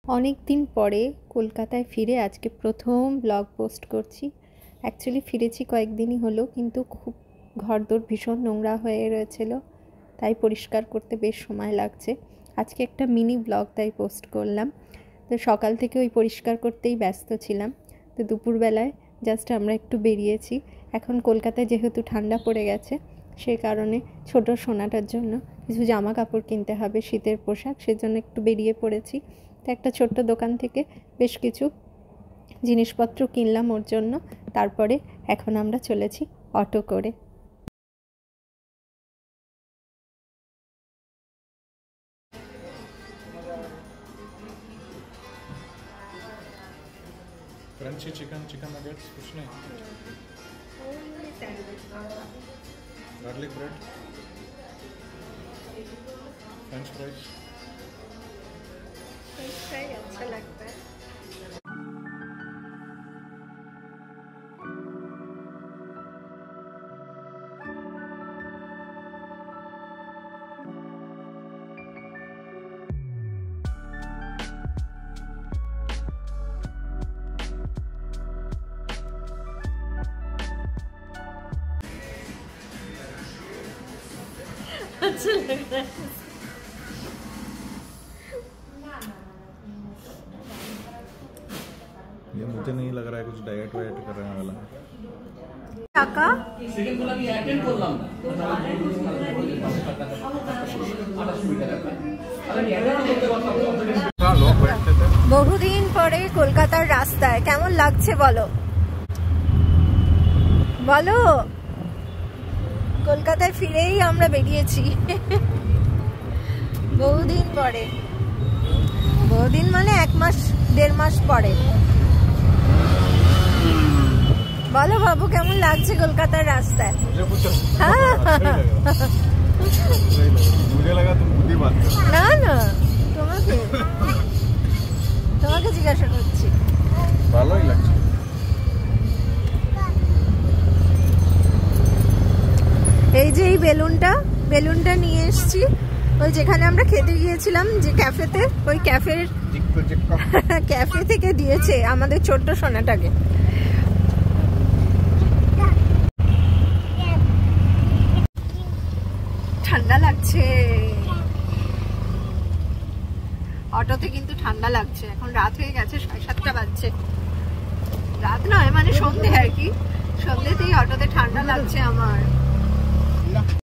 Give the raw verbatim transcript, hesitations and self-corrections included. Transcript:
অনেক দিন পরে কলকাতায় ফিরে আজকে প্রথম ব্লগ পোস্ট করছি। অ্যাকচুয়ালি ফিরেছি কয়েকদিনই হলো, কিন্তু খুব ঘরদোর ভীষণ নোংরা হয়ে রয়েছিল, তাই পরিষ্কার করতে বেশ সময় লাগছে। আজকে একটা মিনি ব্লগ তাই পোস্ট করলাম। তো সকাল থেকে ওই পরিষ্কার করতেই ব্যস্ত ছিলাম। তো দুপুরবেলায় জাস্ট আমরা একটু বেরিয়েছি। এখন কলকাতায় যেহেতু ঠান্ডা পড়ে গেছে, সে কারণে ছোট সোনাটার জন্য কিছু জামা কাপড় কিনতে হবে, শীতের পোশাক, সেজন্য একটু বেরিয়ে পড়েছি। তো একটা ছোট্ট দোকান থেকে বেশ কিছু জিনিসপত্র কিনলাম ওর জন্য। তারপরে এখন আমরা চলেছি অটো করে। क्रंची चिकन चिकन नगेट्स कुछ नहीं, garlic bread, French fries. French fry अच्छा लगता है। अच्छा लग रहा है। ये मुझे नहीं लग रहा है कुछ डाइट वाइट करने वाला। টাকা বহুদিন পরে কলকাতার রাস্তায় কেমন লাগছে বলো বলো কলকাতায় ফিরেই আমরা বেরিয়েছি বহুদিন পরে, বহুদিন মানে এক মাস দেড় মাস পরে। বলো বাবু কেমন লাগছে কলকাতার রাস্তায়? না না তোমাকে তোমাকে জিজ্ঞাসা করছি। ভালোই লাগছে। এই যে এই বেলুনটা বেলুনটা নিয়ে এসেছি, ওই যেখানে আমরা খেতে গিয়েছিলাম যে ক্যাফেতে, ওই ক্যাফের ক্যাফে থেকে দিয়েছে আমাদের ছোট্ট সোনাটাকে। ঠান্ডা লাগছে অটোতে, কিন্তু ঠান্ডা লাগছে। এখন রাত হয়ে গেছে, সাড়ে সাতটা বাজছে। রাত নয় মানে সন্ধে আর কি, সন্ধেতেই অটোতে ঠান্ডা লাগছে আমার।